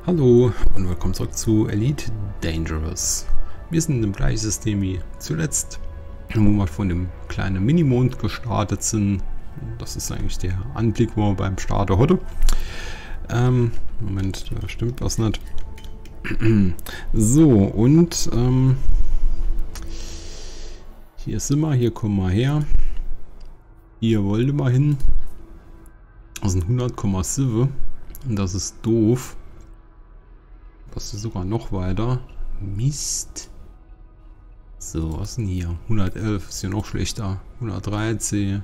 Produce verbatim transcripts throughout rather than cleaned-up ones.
Hallo und willkommen zurück zu Elite Dangerous. Wir sind im gleichen System wie zuletzt, wo wir von dem kleinen Minimond gestartet sind. Das ist eigentlich der Anblick, wo wir beim Starter hatte. Ähm, Moment, da stimmt was nicht. So, und ähm, hier sind wir, hier kommen wir her. Hier wollte wir hin. Das sind hundert Komma sieben und das ist doof. Das ist sogar noch weiter. Mist. So, was ist denn hier? hundertelf ist hier noch schlechter. hundertdreizehn.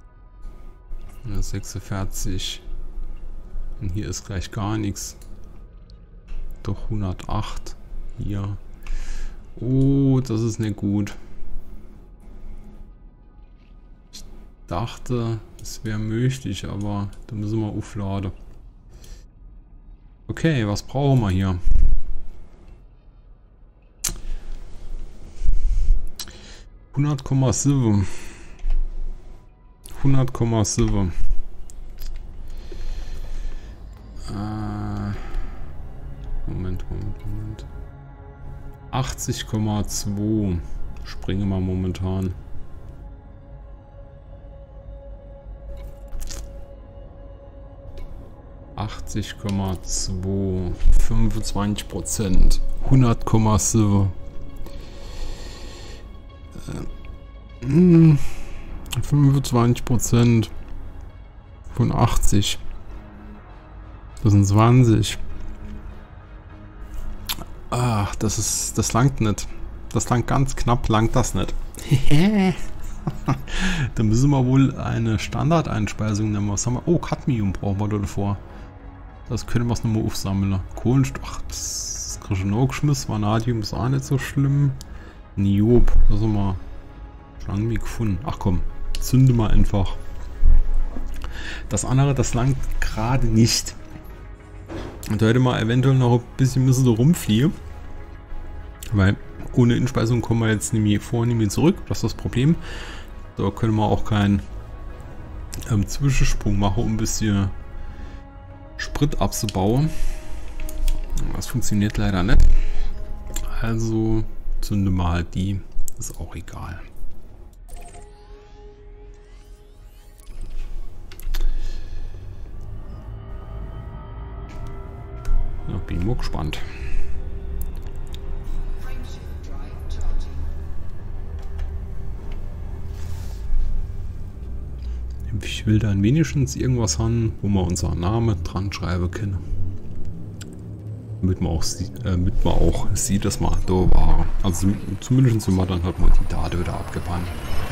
hundertsechsundvierzig. Und hier ist gleich gar nichts. Doch hundertacht. Hier. Oh, das ist nicht gut. Ich dachte, es wäre möglich, aber da müssen wir aufladen. Okay, was brauchen wir hier? hundert Komma sieben. hundert Komma sieben. Äh, Moment, Moment, Moment. achtzig Komma zwei springen wir momentan. achtzig Komma zwei. fünfundzwanzig Prozent. hundert Komma sieben. Äh, fünfundzwanzig Prozent von achtzig. Das sind zwanzig. Ach, das ist, das langt nicht. Das langt ganz knapp, langt das nicht. Da müssen wir wohl eine Standardeinspeisung nehmen. Was haben wir? Oh, Cadmium brauchen wir da davor. Das können wir es nochmal aufsammeln. Kohlenstoff, ach, das kriege ich noch geschmissen. Vanadium ist auch nicht so schlimm. Niob, das haben wir schon irgendwie gefunden. Ach komm, zünde mal einfach. Das andere, das langt gerade nicht. Und da hätte man eventuell noch ein bisschen müssen so rumfliegen. Weil ohne Inspeisung kommen wir jetzt nämlich vor, nämlich zurück. Das ist das Problem. Da können wir auch keinen ähm, Zwischensprung machen, um ein bisschen Sprit abzubauen. Das funktioniert leider nicht. Also zünde mal halt die. Ist auch egal. Ja, bin mal gespannt. Ich will dann wenigstens irgendwas haben, wo wir unseren Namen dran schreiben können. Damit man auch, sie äh, damit man auch sieht, dass wir da waren. Also zumindest sind wir dann halt mal die Daten wieder abgebannt.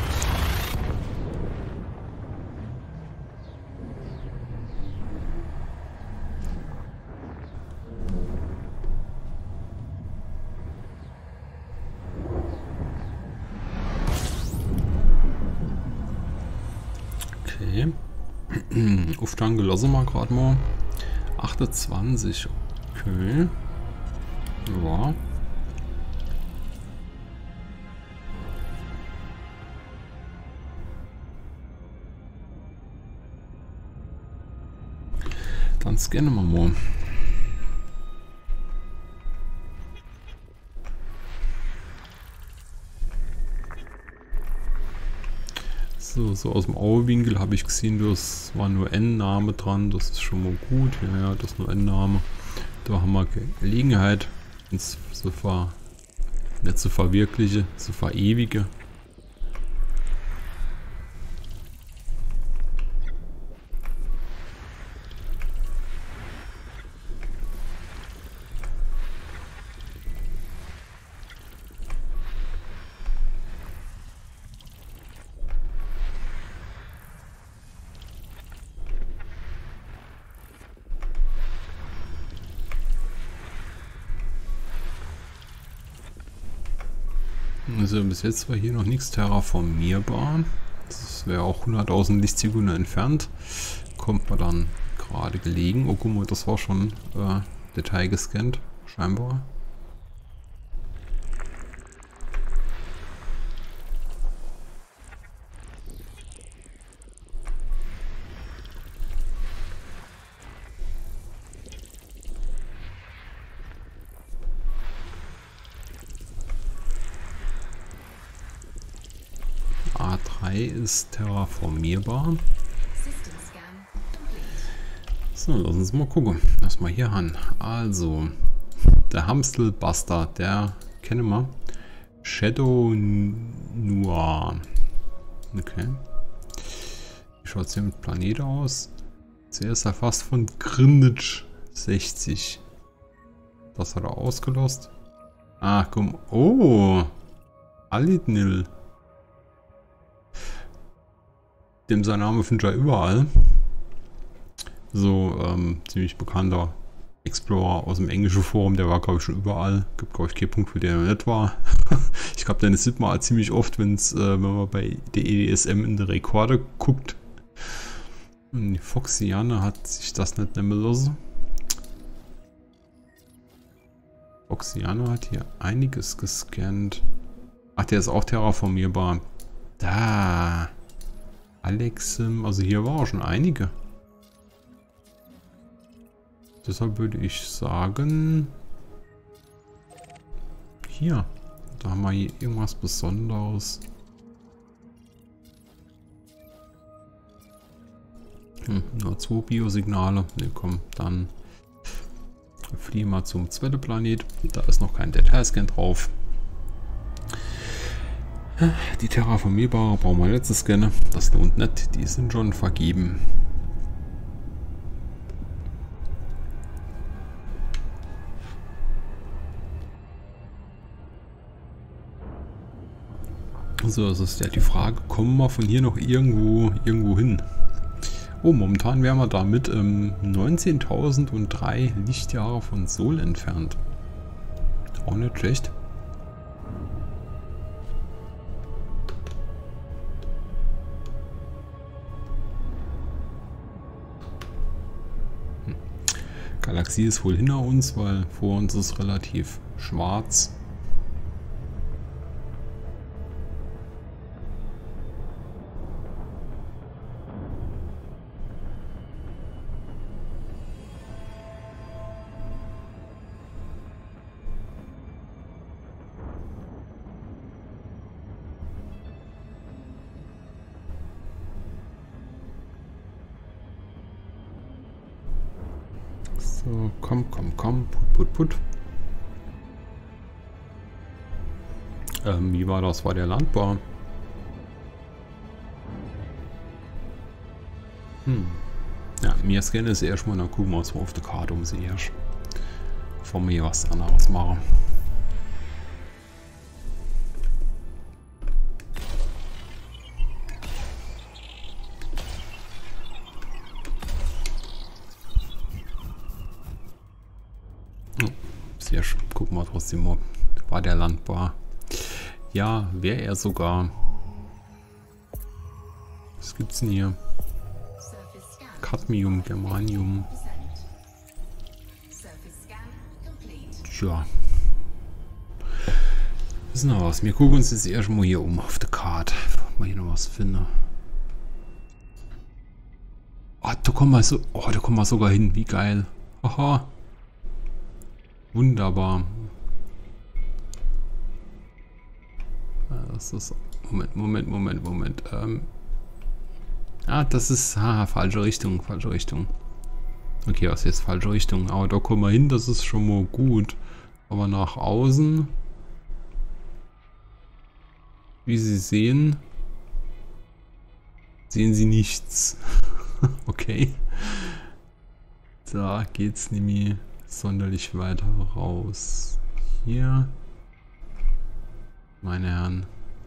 Okay. Auftanken lassen wir gerade mal. achtundzwanzig. Okay. Ja. Dann scannen wir mal. So, so aus dem Augenwinkel habe ich gesehen, das war nur N-Name dran, das ist schon mal gut. Ja, ja, das ist nur N-Name. Da haben wir Gelegenheit, uns zu ver, nicht zu verwirklichen, zu verewigen. Also bis jetzt war hier noch nichts terraformierbar. Das wäre auch hunderttausend Lichtsekunden entfernt. Kommt man dann gerade gelegen. Oh guck mal, das war schon äh, Detail gescannt, scheinbar. drei ist terraformierbar. So, lass uns mal gucken. Lass mal hier an. Also, der Hamstelbuster, der kennen wir. Shadow Noir. Okay. Wie schaut es hier mit Planet aus? Zuerst erfasst von Greenwich sechzig. Das hat er ausgelost. Ah, komm. Oh! Alidnil. Dem sein Name finde ich ja überall. So, ähm, ziemlich bekannter Explorer aus dem englischen Forum, der war, glaube ich, schon überall. Gibt, glaube ich, keinen Punkt, wo der noch nicht war. Ich glaube, den sieht man ziemlich oft, wenn's, äh, wenn man bei der E D S M in die Rekorde guckt. Und die Foxiane hat sich das nicht nehmen lassen. Foxiane hat hier einiges gescannt. Ach, der ist auch terraformierbar. Da. Alexim, also hier war auch schon einige. Deshalb würde ich sagen, hier, da haben wir hier irgendwas Besonderes. Hm, nur zwei Biosignale. Ne, komm, dann fliehen wir zum zweiten Planet. Da ist noch kein Detailscan drauf. Die terraformierbare brauchen wir jetzt scannen. Das lohnt nicht, die sind schon vergeben. So, das ist ja die Frage, kommen wir von hier noch irgendwo irgendwo hin? Oh, momentan wären wir damit ähm, neunzehntausenddrei Lichtjahre von Sol entfernt. Auch nicht schlecht. Hm. Galaxie ist wohl hinter uns, weil vor uns ist relativ schwarz. So, komm, komm, komm, put, put, put. Ähm, wie war das? War der landbar? Hm. Ja, mir scannen ist erstmal, dann gucken wir uns mal auf der Karte um sie erst. Bevor wir hier was anderes machen. Sehr schön. Gucken wir trotzdem mal. War der landbar? Ja, wäre er sogar. Was gibt's denn hier? Cadmium, Germanium. Tja. Wissen wir was? Wir gucken uns jetzt erstmal hier um auf der Karte. Ob wir hier noch was finden. Oh, da kommen wir so. Oh, da kommen wir sogar hin. Wie geil. Aha. Wunderbar. Das ist. Moment, Moment, Moment, Moment. Ähm. Ah, das ist. Ah, falsche Richtung, falsche Richtung. Okay, was ist jetzt falsche Richtung? Aber da kommen wir hin, das ist schon mal gut. Aber nach außen. Wie Sie sehen. Sehen Sie nichts. Okay. Da geht's nämlich sonderlich weiter raus. Hier. Meine Herren.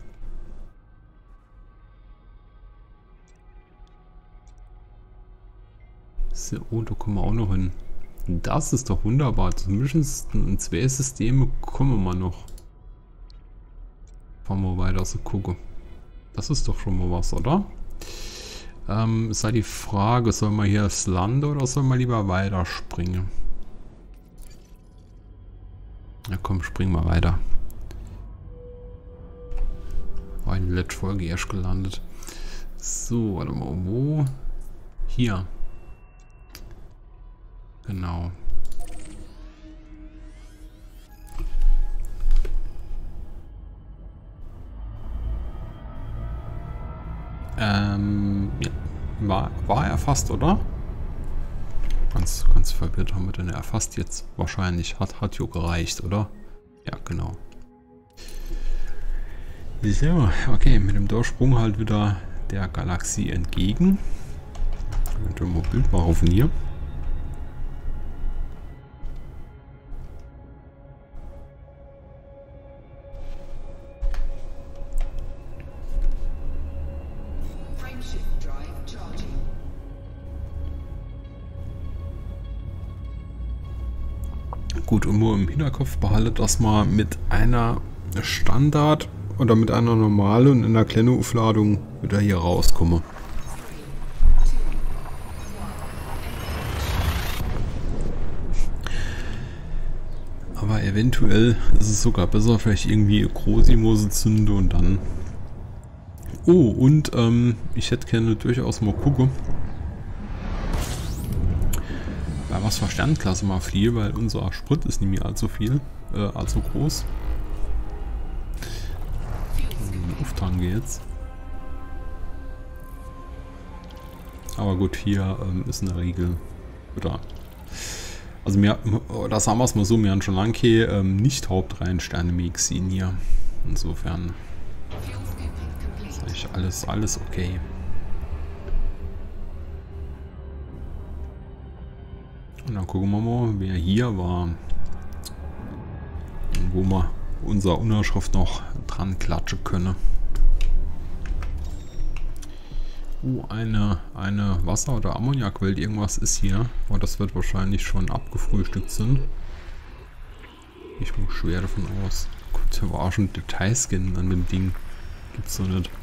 So, oh, da kommen wir auch noch hin. Das ist doch wunderbar. Zumindest in zwei Systeme kommen wir noch. Fahren wir weiter so gucken. Das ist doch schon mal was, oder? Ähm, ist halt die Frage, soll man hier das Land oder soll man lieber weiterspringen? Na komm, springen wir weiter. War in der letzten Folge erst gelandet. So, warte mal, wo? Hier. Genau. War, war erfasst, oder? Ganz, ganz verwirrt haben wir denn erfasst jetzt. Wahrscheinlich hat, hat jo gereicht, oder? Ja, genau. So, okay, mit dem Durchsprung halt wieder der Galaxie entgegen. Ich will mal ein Bild machen von hier. Gut, und nur im Hinterkopf behaltet, dass man mit einer Standard oder mit einer normalen und einer kleinen Aufladung wieder hier rauskomme. Aber eventuell ist es sogar besser, vielleicht irgendwie Großimose zünde und dann... Oh, und ähm, ich hätte gerne durchaus mal gucken, bei was für Sternklasse mal fliehe, weil unser Sprit ist nicht mehr allzu viel, äh, allzu groß. Auftanke jetzt. Aber gut, hier ähm, ist in der Regel wieder. Also mir, oder sagen wir es mal so, wir haben schon lange ähm, nicht Hauptreihensterne mehr gesehen hier. Insofern ist eigentlich alles, alles okay. Und dann gucken wir mal, wer hier war. Und wo wir unsere Unterschrift noch dran klatschen können. Oh, eine, eine Wasser- oder Ammoniakwelt, irgendwas ist hier. Aber das wird wahrscheinlich schon abgefrühstückt sind. Ich muss schwer davon aus. Gut, da war schon Detailscan an dem Ding. Gibt's doch nicht.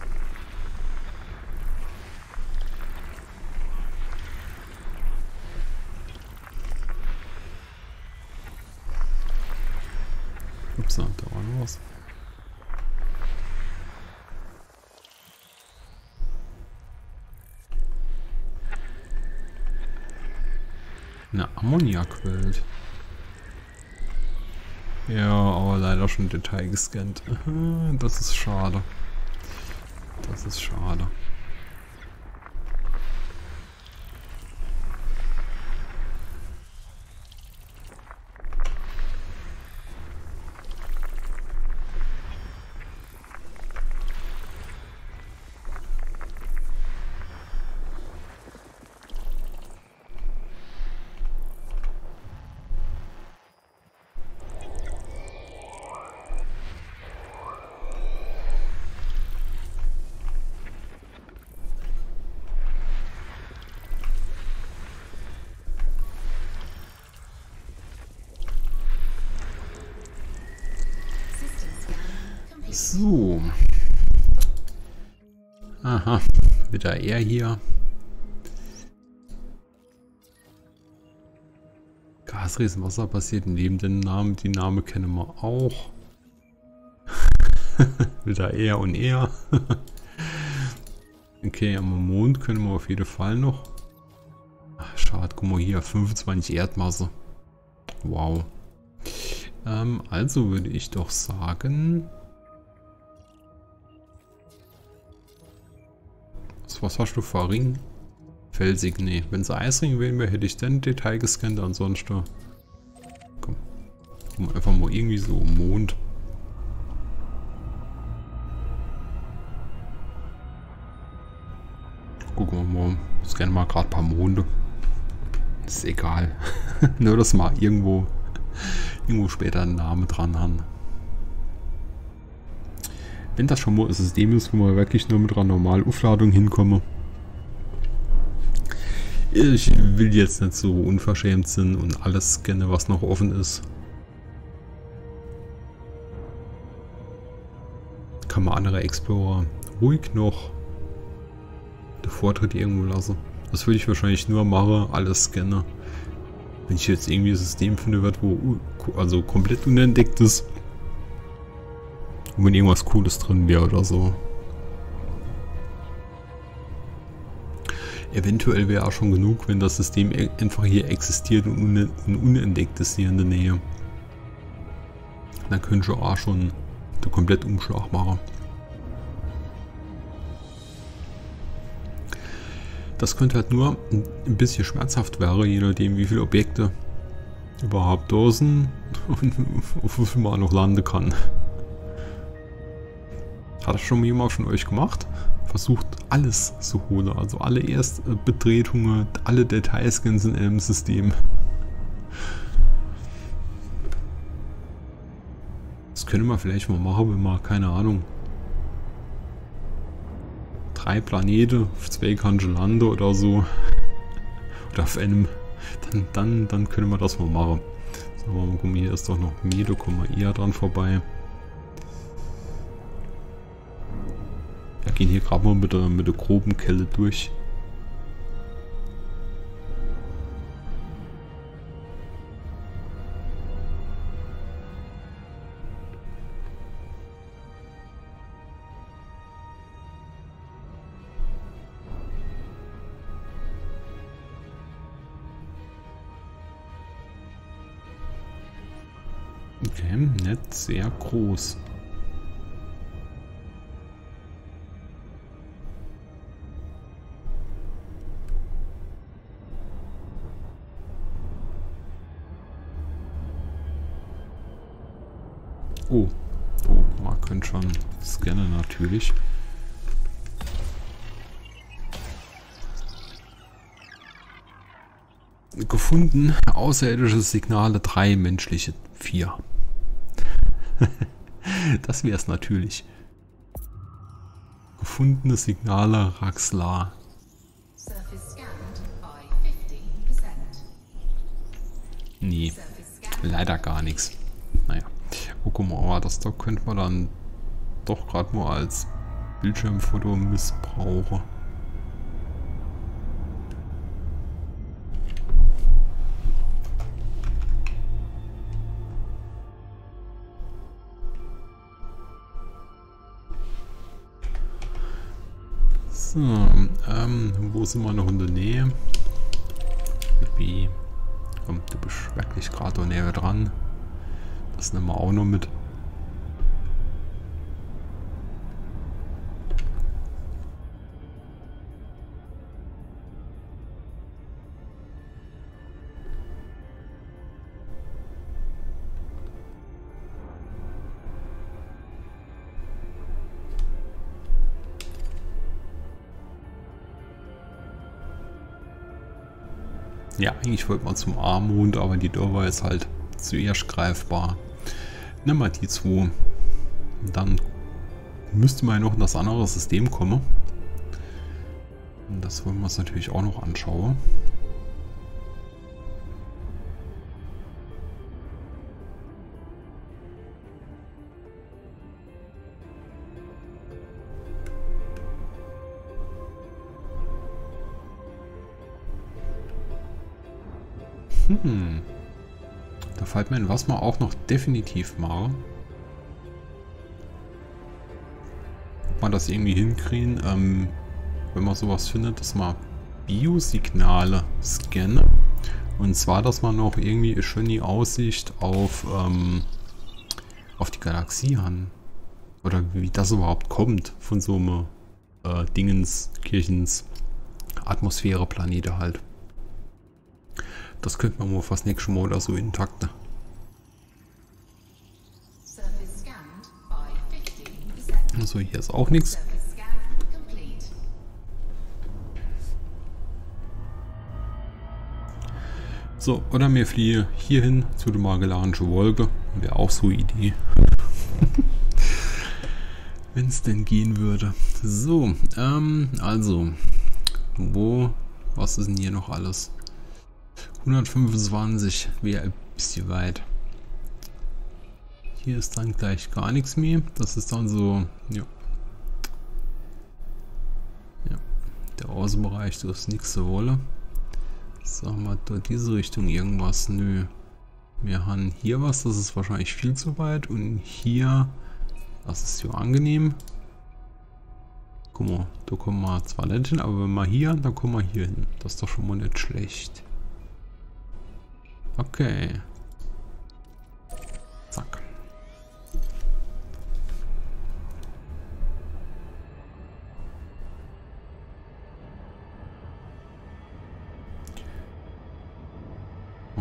Ups, da war noch was. Eine Ammoniakwelt. Ja, aber leider schon Detail gescannt. Das ist schade. Das ist schade. So. Aha, wieder er hier. Gasriesen, was da passiert neben den Namen, die Namen kennen wir auch. Wieder er und er. Okay, am Mond können wir auf jeden Fall noch. Ach, schade, guck mal hier, fünfundzwanzig Erdmasse. Wow. Ähm, also würde ich doch sagen... Was hast du für Ring? Felsig, nee. Wenn es Eisring wären, hätte ich dann Detail gescannt, ansonsten. Komm. Komm einfach mal irgendwie so Mond. Gucken wir mal. Scannen mal gerade ein paar Monde. Ist egal. Nur, dass mal irgendwo, irgendwo später einen Namen dran haben. Wenn das schon mal ein System ist, wo man wirklich nur mit einer normalen Aufladung hinkomme. Ich will jetzt nicht so unverschämt sein und alles scannen, was noch offen ist. Kann man andere Explorer ruhig noch den Vortritt irgendwo lassen. Das würde ich wahrscheinlich nur machen, alles scannen. Wenn ich jetzt irgendwie ein System finde, wird, wo also komplett unentdeckt ist. Und wenn irgendwas Cooles drin wäre oder so. Eventuell wäre auch schon genug, wenn das System einfach hier existiert und, un und unentdeckt ist hier in der Nähe. Dann könnte ich auch schon den kompletten Umschlag machen. Das könnte halt nur ein bisschen schmerzhaft wäre, je nachdem wie viele Objekte überhaupt da sind und auf wie viel man noch landen kann. Hat das schon jemand von euch gemacht? Versucht alles zu holen, also alle Erstbetretungen, alle Detailscans in einem System. Das könnte man vielleicht mal machen, wenn man, keine Ahnung, drei Planeten auf zwei Kanten landen oder so. Oder auf einem. Dann, dann, dann können wir das mal machen. So, mal gucken, hier ist doch noch mehr, da kommen wir eher dran vorbei. Wir gehen hier gerade mal mit der, mit der groben Kelle durch. Okay, nicht sehr groß. Oh, oh, man könnte schon scannen natürlich. Gefunden, außerirdische Signale drei, menschliche vier. Das wäre es natürlich. Gefundene Signale Raxlar. Nee, leider gar nichts. Naja, oh, guck mal, aber das da könnte man dann doch gerade nur als Bildschirmfoto missbrauchen. So, ähm, wo sind wir noch in der Nähe? Wie? Komm, du bist wirklich gerade näher dran. Das nehmen wir auch noch mit. Ja, eigentlich wollte man zum A-Mond, aber die Dörfer ist halt zuerst greifbar. Nimm mal die zwei. Dann müsste man ja noch in das andere System kommen. Und das wollen wir uns natürlich auch noch anschauen. Hm. Da fällt mir ein, was man auch noch definitiv machen. Ob man das irgendwie hinkriegen, ähm, wenn man sowas findet, dass man Biosignale scannen. Und zwar, dass man noch irgendwie schön die Aussicht auf, ähm, auf die Galaxie hat. Oder wie das überhaupt kommt von so einem äh, Dingens, Kirchens, Atmosphäre, Planete halt. Das könnte man mal fast nächstes Mal oder so intakt. Also hier ist auch nichts. So, oder wir fliehen hierhin zu der Magellanischen Wolke. Wäre auch so eine Idee. Wenn es denn gehen würde. So, ähm, also, wo, was ist denn hier noch alles? hundertfünfundzwanzig wäre ein bisschen weit. Hier ist dann gleich gar nichts mehr. Das ist dann so, ja. Ja, der Außenbereich, das ist nichts zu wollen. Sagen wir dort diese Richtung irgendwas. Nö. Wir haben hier was, das ist wahrscheinlich viel zu weit. Und hier, das ist ja angenehm. Guck mal, da kommen wir zwar nicht hin, aber wenn wir hier, dann kommen wir hier hin. Das ist doch schon mal nicht schlecht. Okay. Zack.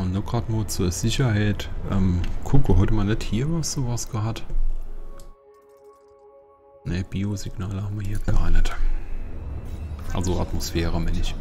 nur gerade mal zur Sicherheit. Ähm, gucke, heute mal nicht hier was sowas gehabt. Ne, Biosignale haben wir hier gar nicht. Also Atmosphäre, meine ich.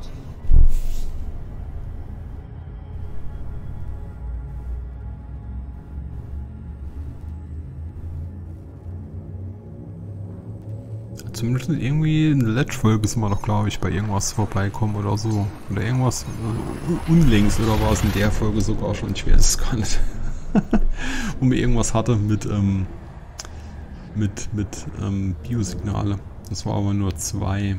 Zumindest irgendwie in der letzten Folge sind wir doch, glaube ich, bei irgendwas vorbeikommen oder so. Oder irgendwas äh, unlängst oder war es in der Folge sogar schon, ich weiß es gar nicht. Wo mir irgendwas hatte mit, ähm, mit, mit ähm, Biosignale. Das war aber nur zwei.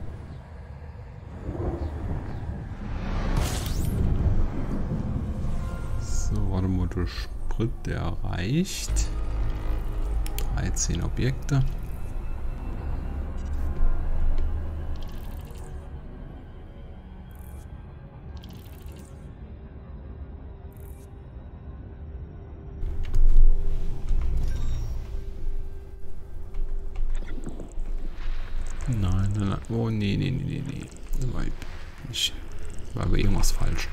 So, warte mal, der Sprit, der reicht. dreizehn Objekte. Nein, nein, nein. Oh, nee, nee, nee, nee, nee. Ich war aber irgendwas falsch.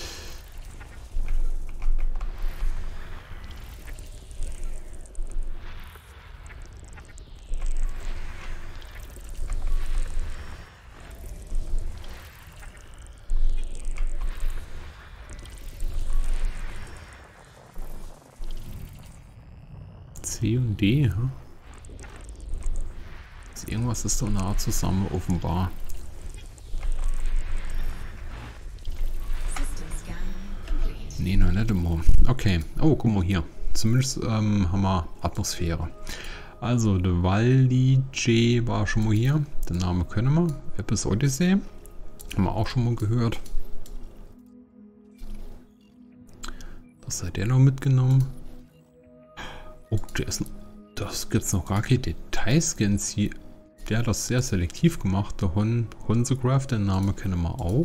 C und D, hm? Irgendwas ist doch nah zusammen, offenbar. Nee, noch nicht immer. Okay. Oh, guck mal hier. Zumindest ähm, haben wir Atmosphäre. Also, der Waldi J war schon mal hier. Den Namen können wir. Apis Odyssey. Haben wir auch schon mal gehört. Das hat der noch mitgenommen. Oh, der ist, das gibt's noch gar keine Detailscans hier. Der hat das sehr selektiv gemacht. Der Hon Honsegraph, den Namen kennen wir auch.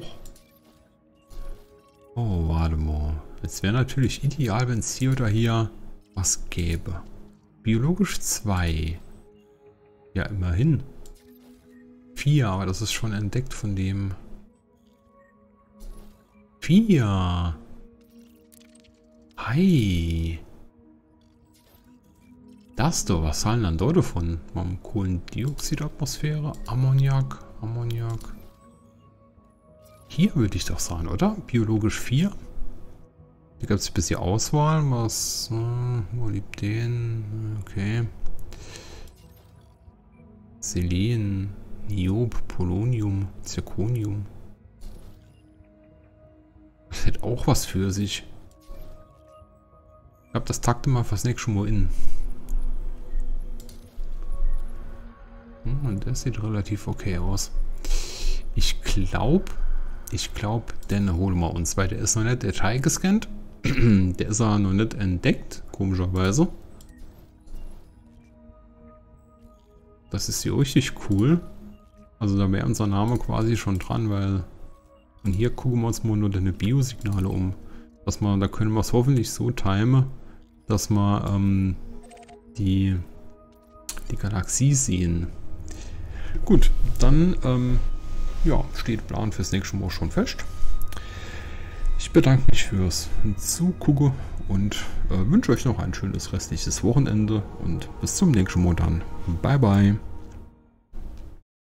Oh, warte mal. Es wäre natürlich ideal, wenn es hier oder hier was gäbe. Biologisch zwei. Ja, immerhin. vier, aber das ist schon entdeckt von dem. vier. Hi. Das doch, was zahlen dann dort davon? Mal Kohlendioxidatmosphäre, Ammoniak, Ammoniak. Hier würde ich doch sagen, oder? Biologisch vier. Hier gibt es ein bisschen Auswahl. Was? Äh, Molybden, okay. Selen, Niob, Polonium, Zirconium. Das hat auch was für sich. Ich glaube, das takte mal fürs nächste Mal in. Und das sieht relativ okay aus. Ich glaube, ich glaube, den holen wir uns, weil der ist noch nicht Detail gescannt. Der ist aber noch nicht entdeckt, komischerweise. Das ist hier richtig cool. Also da wäre unser Name quasi schon dran, weil... Und hier gucken wir uns mal nur deine Biosignale um. Dass man, da können wir es hoffentlich so timen, dass wir ähm, die, die Galaxie sehen. Gut, dann ähm, ja, steht Plan fürs nächste Mal schon fest. Ich bedanke mich fürs Zugucken und äh, wünsche euch noch ein schönes restliches Wochenende und bis zum nächsten Mal dann. Bye bye.